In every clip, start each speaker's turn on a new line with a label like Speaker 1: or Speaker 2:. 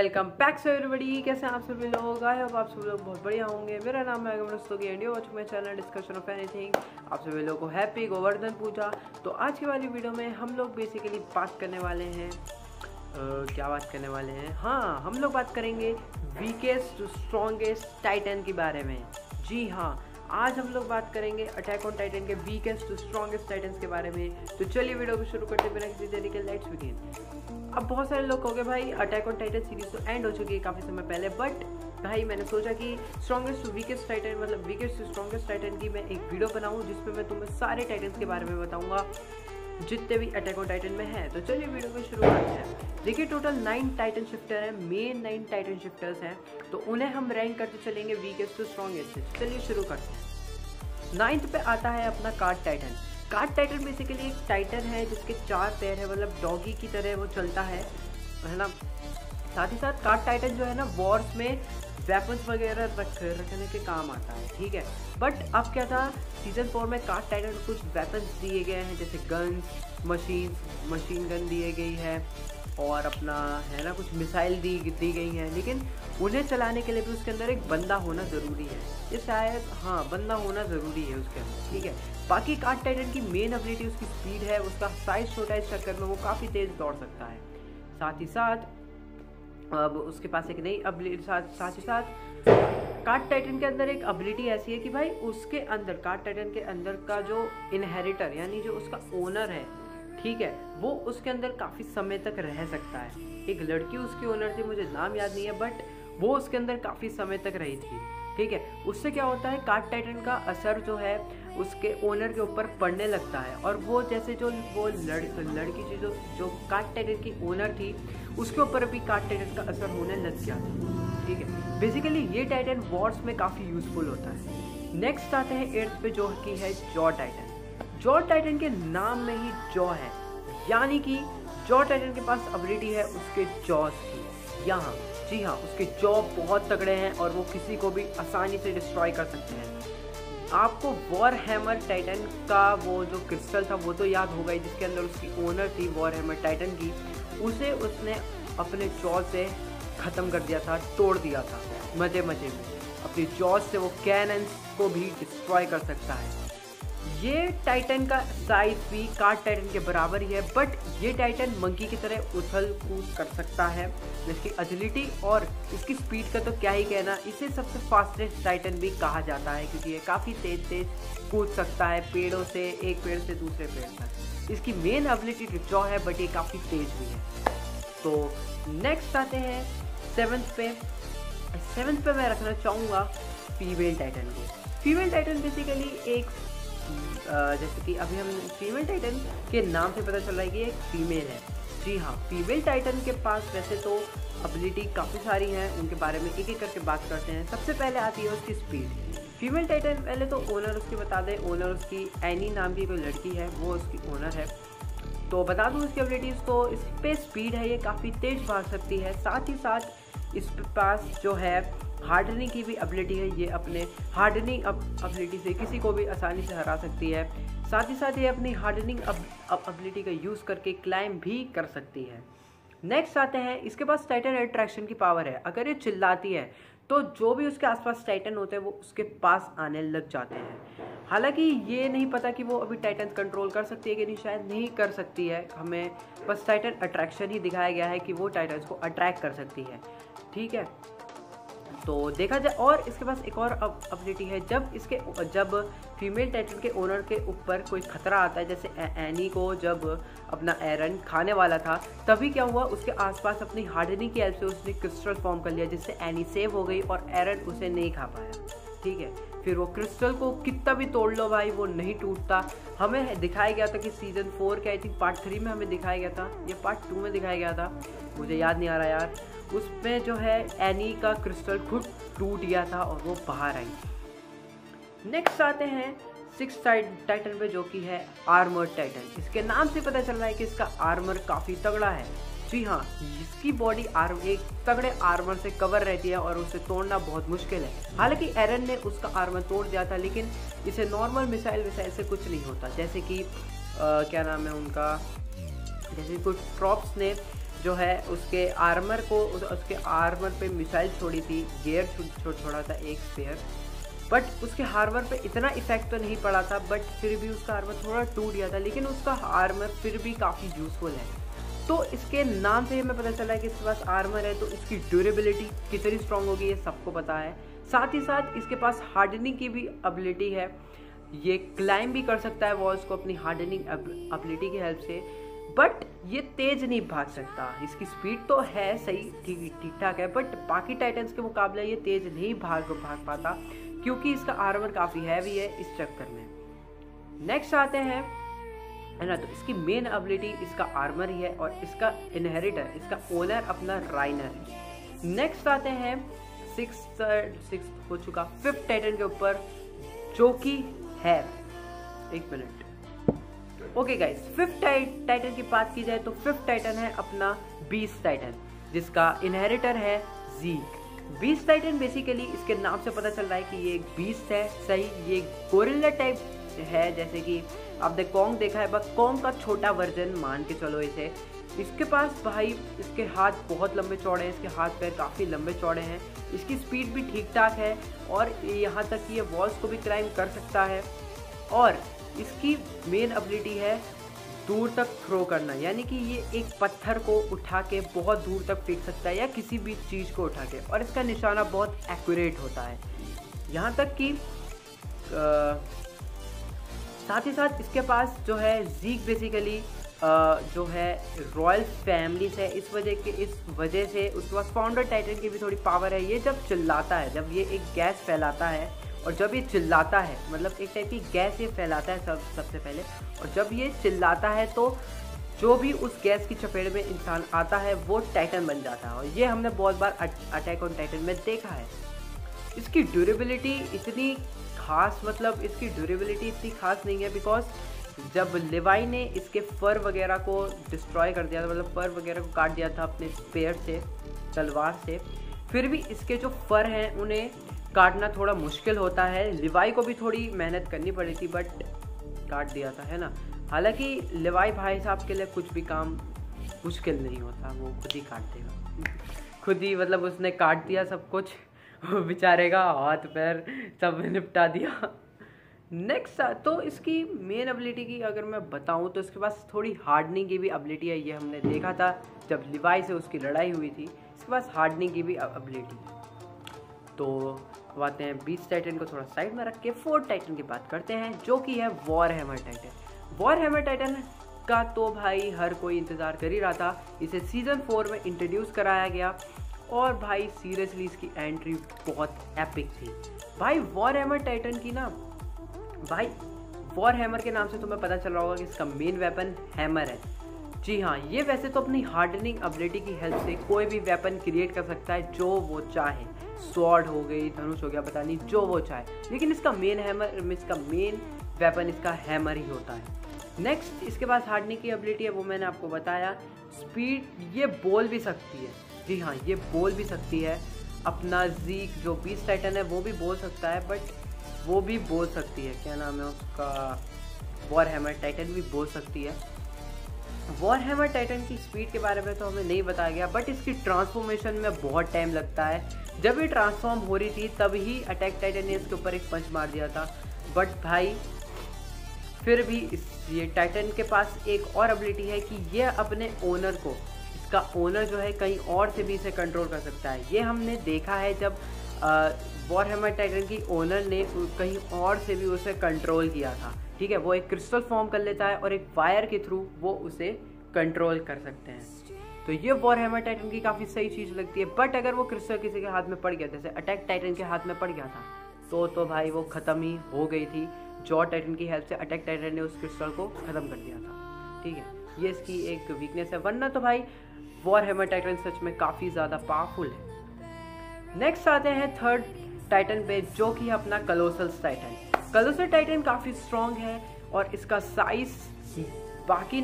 Speaker 1: Welcome back to everybody. कैसे हैं आप सभी लोग? आई होप आप सभी लोग बहुत बढ़िया होंगे। मेरा नाम है दोस्तों and you watching my channel discussion of anything. आप सभी लोगों को हैप्पी गोवर्धन पूजा। तो आज की वाली वीडियो में हम लोग बेसिकली बात करने वाले हैं क्या बात करने वाले हैं, हाँ हम लोग बात करेंगे वीकेस्ट स्ट्रॉन्गेस्ट टाइटन के बारे में। जी हाँ, आज हम लोग बात करेंगे अटैक ऑन टाइटन के वीकेस्ट स्ट्रॉन्गेस्ट टाइटन्स के बारे में। तो चलिए वीडियो को शुरू करते बिना किसी देरी के लेट्स बिगिन। अब बहुत सारे लोग कहोगे भाई अटैक ऑन टाइटन सीरीज तो एंड हो चुकी है काफ़ी समय पहले, बट भाई मैंने सोचा कि स्ट्रॉन्गेस्ट वीकेस्ट टाइटन मतलब वीकेस्ट स्ट्रॉन्गेस्ट टाइटन की मैं एक वीडियो बनाऊँ जिसमें मैं तुम्हें सारे टाइटन्स के बारे में बताऊँगा जितने भी अटैक ऑन टाइटन में है। तो चलिए वीडियो को शुरू करते हैं। देखिए टोटल 9 टाइटन शिफ्टर हैं, मेन 9 टाइटन शिफ्टर्स हैं, तो उन्हें हम रैंक करते चलेंगे वीकेस्ट टू स्ट्रॉन्गेस्ट से। चलिए शुरू करते हैं। 9th पे आता है अपना cart titan. Cart titan basically एक टाइटन है जिसके 4 पैर है, मतलब डॉगी की तरह वो चलता है ना। साथ ही साथ कार्ड टाइटन जो है ना वॉर्स में वेपन्स वगैरह रखने के काम आता है, ठीक है। बट अब क्या था, सीजन 4 में कार्ड टाइटन को कुछ वेपन्स दिए गए हैं जैसे गन्स, मशीन गन दिए गई है और अपना है ना कुछ मिसाइल दी गई हैं, लेकिन उन्हें चलाने के लिए भी उसके अंदर एक बंदा होना ज़रूरी है। ये शायद हाँ बंदा होना ज़रूरी है उसके अंदर, ठीक है। बाकी कार्ड टाइटन की मेन एबिलिटी उसकी स्पीड है, उसका साइज छोटा है, इस चक्कर में वो काफ़ी तेज़ दौड़ सकता है। साथ ही साथ अब उसके पास एक नई एबिलिटी साथ ही साथ कार्ड टाइटन के अंदर एक एबिलिटी ऐसी है कि भाई उसके अंदर कार्ड टाइटन के अंदर का जो इनहेरिटर यानी जो उसका ओनर है, ठीक है, वो उसके अंदर काफ़ी समय तक रह सकता है। एक लड़की उसकी ओनर थी, मुझे नाम याद नहीं है, बट वो उसके अंदर काफ़ी समय तक रही थी, ठीक है। उससे क्या होता है, कार्ड टाइटन का असर जो है उसके ओनर के ऊपर पड़ने लगता है और वो जैसे जो वो लड़की थी जो कार्ड टाइटन की ओनर थी उसके ऊपर भी कार्ड टाइटन का असर होने लग गया था, ठीक है। बेसिकली ये टाइटन वॉर्स में काफ़ी यूजफुल होता है। नेक्स्ट आते हैं 8th पे जो कि है जॉ टाइटन। जॉ टाइटन के नाम में ही जॉ है, यानी कि जॉ टाइटन के पास एबिलिटी है उसके जॉस की। यहाँ जी हाँ, उसके जॉ बहुत तगड़े हैं और वो किसी को भी आसानी से डिस्ट्रॉय कर सकते हैं। आपको वॉर हैमर टाइटन का वो जो क्रिस्टल था वो तो याद होगा ही, जिसके अंदर उसकी ओनर थी वॉर हैमर टाइटन की, उसे उसने अपने जॉ से ख़त्म कर दिया था, तोड़ दिया था मजे में। अपनी जॉ से वो कैनन्स को भी डिस्ट्रॉय कर सकता है। ये टाइटन का साइज भी कार्ड टाइटन के बराबर ही है, बट ये टाइटन मंकी की तरह उछल कूद कर सकता है। इसकी एजिलिटी और इसकी स्पीड का तो क्या ही कहना, इसे सबसे फास्टेस्ट टाइटन भी कहा जाता है क्योंकि ये काफ़ी तेज कूद सकता है पेड़ों से, एक पेड़ से दूसरे पेड़ तक। इसकी मेन एबिलिटी जॉ है, बट ये काफ़ी तेज भी है। तो नेक्स्ट आते हैं 7th पे। 7th पे मैं रखना चाहूँगा फीमेल टाइटन को। फीमेल टाइटन बेसिकली एक जैसे कि अभी हम फीमेल टाइटन के नाम से पता चल रहा है कि एक फीमेल है। जी हाँ, फीमेल टाइटन के पास वैसे तो एबिलिटी काफ़ी सारी हैं, उनके बारे में एक एक करके बात करते हैं। सबसे पहले आती है उसकी स्पीड। फीमेल टाइटन पहले तो ओनर उसकी बता दें, ओनर उसकी एनी नाम की कोई लड़की है, वो उसकी ओनर है। तो बता दूँ इसकी एबिलिटीज़, तो इस पर स्पीड है, ये काफ़ी तेज़ भाग सकती है। साथ ही साथ इस पास जो है हार्डनिंग की भी एबिलिटी है, ये अपने हार्डनिंग एबिलिटी से किसी को भी आसानी से हरा सकती है। साथ ही साथ ये अपनी हार्डनिंग एबिलिटी का यूज़ करके क्लाइम भी कर सकती है। नेक्स्ट आते हैं, इसके पास टाइटन अट्रैक्शन की पावर है। अगर ये चिल्लाती है तो जो भी उसके आसपास टाइटन होते हैं वो उसके पास आने लग जाते हैं। हालांकि ये नहीं पता कि वो अभी टाइटन कंट्रोल कर सकती है कि नहीं, शायद नहीं कर सकती है। हमें बस टाइटन अट्रैक्शन ही दिखाया गया है कि वो टाइटन्स को अट्रैक्ट कर सकती है, ठीक है। तो देखा जाए, और इसके पास एक और एबिलिटी है, जब फीमेल टाइटन के ओनर के ऊपर कोई खतरा आता है, जैसे एनी को जब अपना एरन खाने वाला था, तभी क्या हुआ, उसके आसपास अपनी हार्डनिंग की हेल्प से उसने क्रिस्टल फॉर्म कर लिया जिससे एनी सेव हो गई और एरन उसे नहीं खा पाया, ठीक है। फिर वो क्रिस्टल को कितना भी तोड़ लो भाई वो नहीं टूटता। हमें दिखाया गया था कि सीजन 4 के आई थिंक पार्ट 3 में हमें दिखाया गया था, ये पार्ट 2 में दिखाया गया था, मुझे याद नहीं आ रहा यार। उसमें जो है एनी का क्रिस्टल खुद टूट गया था और वो बाहर आई। नेक्स्ट आते हैं 6th टाइटन पे जो कि है आर्मर टाइटन। इसके नाम से पता चल रहा है कि इसका आर्मर काफ़ी तगड़ा है। जी हाँ, इसकी बॉडी एक तगड़े आर्मर से कवर रहती है और उसे तोड़ना बहुत मुश्किल है। हालांकि एरन ने उसका आर्मर तोड़ दिया था, लेकिन इसे नॉर्मल मिसाइल से कुछ नहीं होता। जैसे कि क्या नाम है उनका, जैसे कुछ ट्रॉप्स ने जो है उसके आर्मर को, उसके आर्मर पे मिसाइल छोड़ी थी, गियर छोड़ा था एक स्पेयर, बट उसके आर्मर पे इतना इफेक्ट तो नहीं पड़ा था, बट फिर भी उसका आर्मर थोड़ा टूट गया था, लेकिन उसका आर्मर फिर भी काफ़ी यूजफुल है। तो इसके नाम से हमें पता चला है कि इसके पास आर्मर है, तो इसकी ड्यूरेबिलिटी कितनी स्ट्रांग होगी ये सबको पता है। साथ ही साथ इसके पास हार्डनिंग की भी एबिलिटी है, ये क्लाइंब भी कर सकता है वॉल्स को अपनी हार्डनिंग एबिलिटी की हेल्प से, बट ये तेज नहीं भाग सकता। इसकी स्पीड तो है सही, ठीक ठाक है, बट बाकी टाइटन्स के मुकाबले ये तेज नहीं भाग पाता, क्योंकि इसका आर्मर काफ़ी हैवी है इस चक्कर में। नेक्स्ट आते हैं, है ना, तो इसकी मेन एबिलिटी इसका आर्मर ही है, और इसका इनहेरिटर, इसका ओनर अपना राइनर है। नेक्स्ट आते हैं सिक्स हो चुका, 5th टाइटन के ऊपर, जो कि है, एक minute, okay guys, 5th Titan की बात की जाए तो 5th टाइटन है अपना बीस्ट टाइटन, जिसका इनहेरिटर है ज़ीक। बीस्ट टाइटन बेसिकली इसके नाम से पता चल रहा है कि ये एक बीस्ट है, सही, ये गोरिल्ला टाइप है, जैसे कि आपने कॉन्ग देखा है, बस कॉन्ग का छोटा वर्जन मान के चलो इसे। इसके पास भाई, इसके हाथ बहुत लंबे चौड़े हैं, इसके हाथ पैर काफ़ी लंबे चौड़े हैं, इसकी स्पीड भी ठीक ठाक है, और यहाँ तक कि ये वॉल्स को भी क्लाइंब कर सकता है, और इसकी मेन एबिलिटी है दूर तक थ्रो करना, यानी कि ये एक पत्थर को उठा के बहुत दूर तक फेंक सकता है, या किसी भी चीज़ को उठा के, और इसका निशाना बहुत एक्यूरेट होता है। यहाँ तक कि साथ ही साथ इसके पास जो है ज़ीक बेसिकली जो है रॉयल फैमिली से, इस वजह से उसके पास फाउंडर टाइटन की भी थोड़ी पावर है। ये जब चिल्लाता है, जब ये एक गैस फैलाता है, और जब ये चिल्लाता है, मतलब एक टाइप की गैस ये फैलाता है सबसे पहले, और जब ये चिल्लाता है तो जो भी उस गैस की चपेट में इंसान आता है वो टाइटन बन जाता है, और ये हमने बहुत बार अटैक ऑन टाइटन में देखा है। इसकी ड्यूरेबिलिटी इतनी खास, मतलब इसकी ड्यूरेबिलिटी इतनी खास नहीं है, बिकॉज जब लेवाई ने इसके फर वगैरह को डिस्ट्रॉय कर दिया था, मतलब फर वगैरह को काट दिया था अपने स्पेयर से, तलवार से, फिर भी इसके जो फर हैं उन्हें काटना थोड़ा मुश्किल होता है। लिवाई को भी थोड़ी मेहनत करनी पड़ी थी, बट काट दिया था, है ना। हालांकि लिवाई भाई साहब के लिए कुछ भी काम मुश्किल नहीं होता, वो खुद ही काट देगा, खुद ही, मतलब उसने काट दिया सब कुछ, बेचारे का हाथ पैर सब निपटा दिया। नेक्स्ट, तो इसकी मेन एबिलिटी की अगर मैं बताऊं तो इसके पास थोड़ी हार्डनिंग की भी एबिलिटी है, ये हमने देखा था जब लिवाई से उसकी लड़ाई हुई थी, इसके पास हार्डनिंग की भी एबिलिटी है। तो अब आते हैं बीस्ट टाइटन को थोड़ा साइड में रख के 4th टाइटन की बात करते हैं, जो कि है war hammer titan. War hammer titan का तो भाई हर कोई इंतज़ार कर ही रहा था, इसे सीज़न 4 में इंट्रोड्यूस कराया गया, और भाई सीरियसली इसकी एंट्री बहुत एपिक थी। भाई वॉर हैमर टाइटन की ना, भाई वॉर हैमर के नाम से तुम्हें पता चल रहा होगा कि इसका मेन वेपन हैमर है। जी हाँ, ये वैसे तो अपनी हार्डनिंग एबिलिटी की हेल्प से कोई भी वेपन क्रिएट कर सकता है जो वो चाहे, स्वॉर्ड हो गई, धनुष हो गया, पता नहीं, जो वो चाहे, लेकिन इसका मेन वेपन इसका हैमर ही होता है। नेक्स्ट, इसके पास हार्डनिंग की एबिलिटी है, वो मैंने आपको बताया। स्पीड, ये बोल भी सकती है, जी हाँ, ये बोल भी सकती है। अपना ज़ीक जो बीस्ट टाइटन है वो भी बोल सकता है, बट वो भी बोल सकती है, क्या नाम है उसका, वॉर हैमर टाइटन भी बोल सकती है। वॉर हैमर टाइटन की स्पीड के बारे में तो हमें नहीं बताया गया, बट इसकी ट्रांसफॉर्मेशन में बहुत टाइम लगता है। जब ये ट्रांसफॉर्म हो रही थी तब ही अटैक टाइटन ने इसके ऊपर एक पंच मार दिया था, बट भाई फिर भी ये टाइटन के पास एक और एबिलिटी है कि ये अपने ओनर को, इसका ओनर जो है कहीं और से भी इसे कंट्रोल कर सकता है। ये हमने देखा है जब वॉर हैमर टाइटन की ओनर ने कहीं और से भी उसे कंट्रोल किया था, ठीक है। वो एक क्रिस्टल फॉर्म कर लेता है और एक वायर के थ्रू वो उसे कंट्रोल कर सकते हैं। तो ये वॉर हैमर टाइटन की काफ़ी सही चीज़ लगती है, बट अगर वो क्रिस्टल किसी के हाथ में पड़ गया, जैसे अटैक टाइटन के हाथ में पड़ गया था, तो भाई वो ख़त्म ही हो गई थी। जॉ टाइटन की हेल्प से अटैक टाइटन ने उस क्रिस्टल को ख़त्म कर दिया था, ठीक है। ये इसकी एक वीकनेस है, वरना तो भाई वॉर हैमर टाइटन सच में काफ़ी ज़्यादा पावरफुल है। नेक्स्ट आते हैं 3rd टाइटन पे, जो कि है अपना कलोसल टाइटन। कलोसल टाइटन काफ़ी स्ट्रॉन्ग है, और इसका साइज बाकी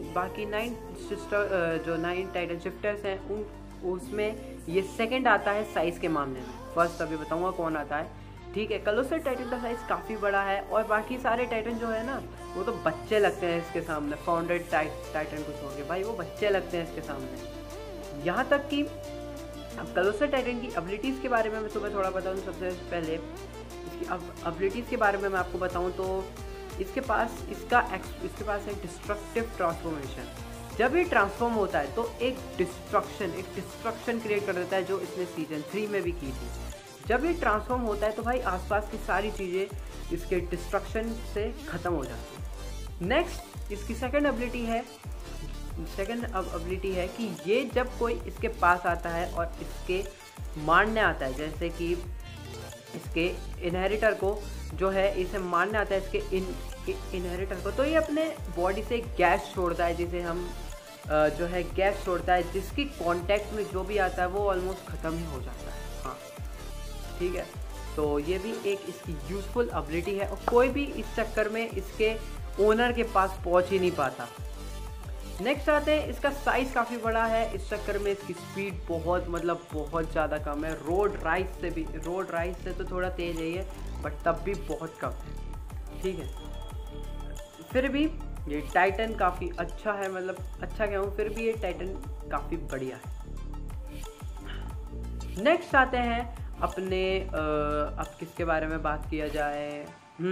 Speaker 1: 9 सिस्टर जो 9 टाइटन शिफ्टर्स हैं उसमें ये सेकंड आता है साइज़ के मामले में। फर्स्ट अभी बताऊंगा कौन आता है, ठीक है। कलोसल टाइटन का साइज़ काफ़ी बड़ा है, और बाकी सारे टाइटन जो है ना वो तो बच्चे लगते हैं इसके सामने। फाउंडेड टाइटन को छोड़ के भाई वो बच्चे लगते हैं इसके सामने। यहाँ तक कि अब कलोसर टाइटन की एबिलिटीज़ के बारे में मैं तुम्हें थोड़ा बताऊँ। सबसे पहले इसकी एबिलिटीज़ के बारे में मैं आपको बताऊँ तो इसके पास है डिस्ट्रक्टिव ट्रांसफॉर्मेशन। जब ये ट्रांसफॉर्म होता है तो एक डिस्ट्रक्शन क्रिएट कर देता है, जो इसने सीजन 3 में भी की थी। जब ये ट्रांसफॉर्म होता है तो भाई आसपास की सारी चीज़ें इसके डिस्ट्रक्शन से ख़त्म हो जाती हैं। नेक्स्ट इसकी सेकंड एबिलिटी है कि ये जब कोई इसके पास आता है और इसके मारने आता है, जैसे कि इसके इनहेरिटर को जो है इसे मारने आता है इसके इनहेरिटर को, तो ये अपने बॉडी से गैस छोड़ता है, जिसे हम जो है गैस छोड़ता है, जिसकी कांटेक्ट में जो भी आता है वो ऑलमोस्ट ख़त्म ही हो जाता है। हाँ ठीक है, तो ये भी एक इसकी यूज़फुल एबिलिटी है और कोई भी इस चक्कर में इसके ओनर के पास पहुंच ही नहीं पाता। नेक्स्ट आते हैं, इसका साइज़ काफ़ी बड़ा है, इस चक्कर में इसकी स्पीड बहुत ज़्यादा कम है। रोड राइस से तो थोड़ा तेज़ है ये, बट तब भी बहुत कम है। ठीक है, फिर भी ये टाइटन काफ़ी अच्छा है, अच्छा क्या हूँ, फिर भी ये टाइटन काफ़ी बढ़िया है। नेक्स्ट आते हैं अपने अब किसके बारे में बात किया जाए।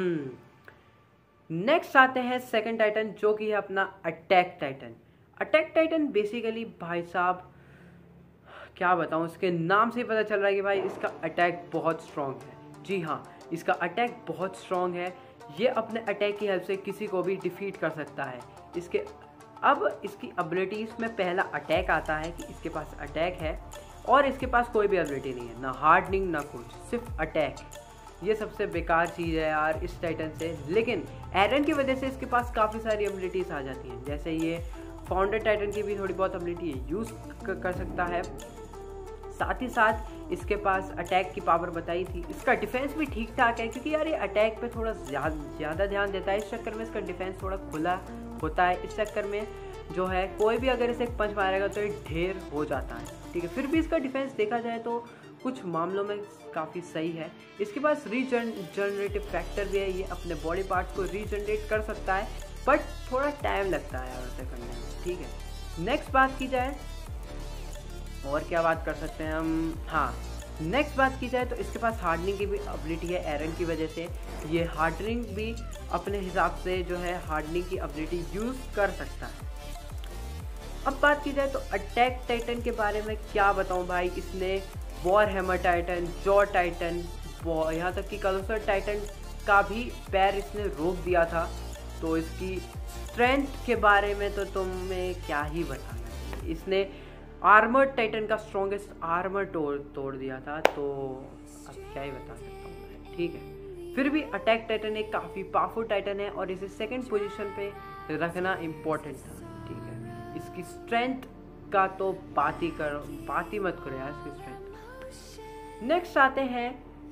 Speaker 1: नेक्स्ट आते हैं सेकंड टाइटन, जो कि है अपना अटैक टाइटन। बेसिकली भाई साहब क्या बताऊं, इसके नाम से ही पता चल रहा है कि भाई इसका अटैक बहुत स्ट्रॉन्ग है। जी हाँ, इसका अटैक बहुत स्ट्रॉन्ग है। ये अपने अटैक की हेल्प से किसी को भी डिफीट कर सकता है। इसकी एबिलिटीज़ में पहला अटैक आता है कि इसके पास अटैक है और इसके पास कोई भी एबिलिटी नहीं है, ना हार्डनिंग ना कुछ, सिर्फ अटैक। ये सबसे बेकार चीज़ है यार इस टाइटन से, लेकिन एरन की वजह से इसके पास काफ़ी सारी एबिलिटीज़ आ जाती हैं। जैसे ये फाउंडर टाइटन की भी थोड़ी बहुत एबिलिटी यूज़ कर सकता है। साथ ही साथ इसके पास अटैक की पावर बताई थी। इसका डिफेंस भी ठीक ठाक है, क्योंकि यार ये अटैक पे थोड़ा ज़्यादा ध्यान देता है, इस चक्कर में इसका डिफेंस थोड़ा खुला होता है। इस चक्कर में जो है कोई भी अगर इसे एक पंच मारेगा तो ये ढेर हो जाता है। ठीक है, फिर भी इसका डिफेंस देखा जाए तो कुछ मामलों में काफ़ी सही है। इसके पास रीजनरेटिव फैक्टर भी है, ये अपने बॉडी पार्ट्स को रीजनरेट कर सकता है, बट थोड़ा टाइम लगता है वैसे करने में। ठीक है, नेक्स्ट बात की जाए और क्या बात कर सकते हैं हम। हाँ, नेक्स्ट बात की जाए तो इसके पास हार्डनिंग की भी एबिलिटी है। एरन की वजह से ये हार्डनिंग भी अपने हिसाब से जो है हार्डनिंग की एबिलिटी यूज़ कर सकता है। अब बात की जाए तो अटैक टाइटन के बारे में क्या बताऊं भाई। इसने war hammer titan, jaw titan, यहाँ तक कि कलोसर टाइटन का भी पैर इसने रोक दिया था। तो इसकी स्ट्रेंथ के बारे में तो तुम्हें क्या ही बताना। इसने आर्मर्ड टाइटन का स्ट्रॉन्गेस्ट आर्मर तोड़ दिया था, तो अब क्या ही बता सकता हूँ मैं। ठीक है, फिर भी अटैक टाइटन एक काफ़ी पावरफुल टाइटन है और इसे सेकंड पोजीशन पे रखना इम्पोर्टेंट था। ठीक है, इसकी स्ट्रेंथ का तो बात ही मत करो यार इसकी स्ट्रेंथ। नेक्स्ट आते हैं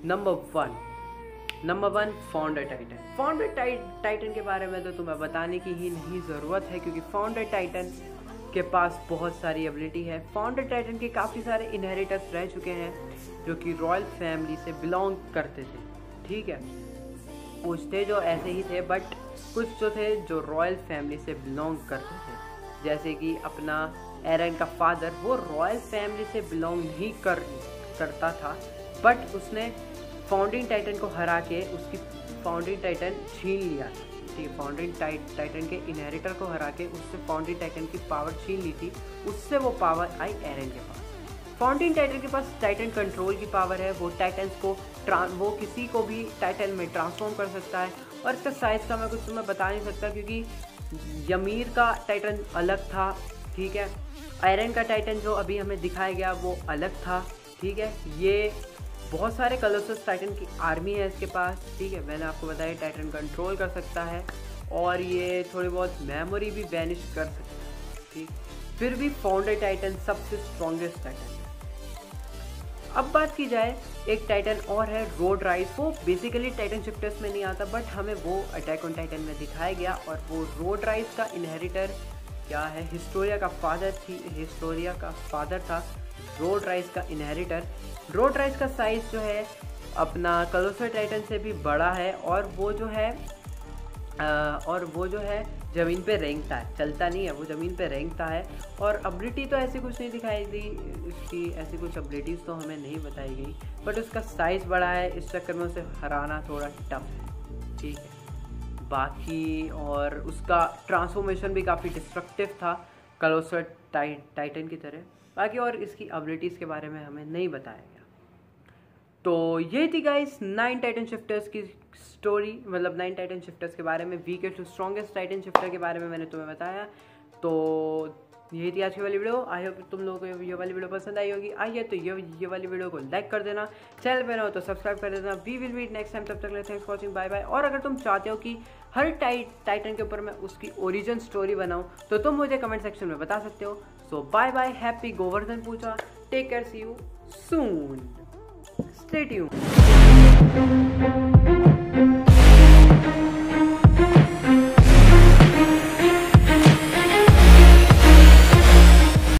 Speaker 1: नंबर वन फाउंडर टाइटन के बारे में तो तुम्हें बताने की ही नहीं ज़रूरत है, क्योंकि फाउंडर टाइटन के पास बहुत सारी एबिलिटी है। फाउंडर टाइटन के काफ़ी सारे इनहेरिटर्स रह चुके हैं जो कि रॉयल फैमिली से बिलोंग करते थे। ठीक है, कुछ थे जो ऐसे ही थे, बट कुछ जो थे जो रॉयल फैमिली से बिलोंग करते थे। जैसे कि अपना एरन का फादर, वो रॉयल फैमिली से बिलोंग नहीं करता था, बट उसने फाउंडिंग टाइटन को हरा के उसकी फाउंडिंग टाइटन छीन लिया था। ठीक है, फाउंडिंग टाइटन के इनहेरिटर को हरा के उससे फाउंडिंग टाइटन की पावर छीन ली थी, उससे वो पावर आई एरन के पास। फाउंडिंग टाइटन के पास टाइटन कंट्रोल की पावर है, वो टाइटन्स को वो किसी को भी टाइटन में ट्रांसफॉर्म कर सकता है। और इसका साइज़ का मैं कुछ तुम्हें बता नहीं सकता, क्योंकि यमीर का टाइटन अलग था। ठीक है, एरन का टाइटन जो अभी हमें दिखाया गया वो अलग था। ठीक है, ये बहुत सारे कलोसस टाइटन की आर्मी है इसके पास। ठीक है, मैंने आपको बताया टाइटन कंट्रोल कर सकता है और ये थोड़ी बहुत मेमोरी भी बैनिश कर सकता है। ठीक, फिर भी फाउंडर टाइटन सबसे स्ट्रॉन्गेस्ट टाइटन है। अब बात की जाए, एक टाइटन और है रोड राइस। वो बेसिकली टाइटन शिफ्टर्स में नहीं आता, बट हमें वो अटैक ऑन टाइटन में दिखाया गया। और वो रोड राइस का इनहेरिटर क्या है, हिस्टोरिया का फादर था रोड राइस का इनहेरिटर। रोड राइस का साइज़ जो है अपना कलोसर टाइटन से भी बड़ा है, और वो जो है और वो जो है ज़मीन पे रेंगता है, चलता नहीं है, वो ज़मीन पे रेंगता है। और एबिलिटी तो ऐसी कुछ नहीं दिखाई दी उसकी, ऐसी कुछ एबिलिटीज़ तो हमें नहीं बताई गई, बट उसका साइज़ बड़ा है, इस चक्कर में उसे हराना थोड़ा टफ है, ठीक है। बाकी और उसका ट्रांसफॉर्मेशन भी काफ़ी डिस्ट्रक्टिव था, कलोसर टाइटन की तरह। बाकी और इसकी एबिलिटीज़ के बारे में हमें नहीं बताया गया। तो ये थी गाइस 9 टाइटन शिफ्टर्स की स्टोरी, मतलब 9 टाइटन शिफ्टर्स के बारे में, weakest to strongest titan shifter के बारे में मैंने तुम्हें बताया। तो यही थी आज की वाली वीडियो। आई होप तुम लोगों को ये वाली वीडियो पसंद आई होगी। आइए तो ये वाली वीडियो को लाइक कर देना, चैनल पे ना हो तो सब्सक्राइब कर देना। We will meet next time, तब तक ले thanks for watching, bye bye. और अगर तुम चाहते हो कि हर टाइटन के ऊपर मैं उसकी ओरिजिन स्टोरी बनाऊँ तो तुम मुझे कमेंट सेक्शन में बता सकते हो। So bye bye, happy Govardhan Puja, take care, see you soon, stay tuned.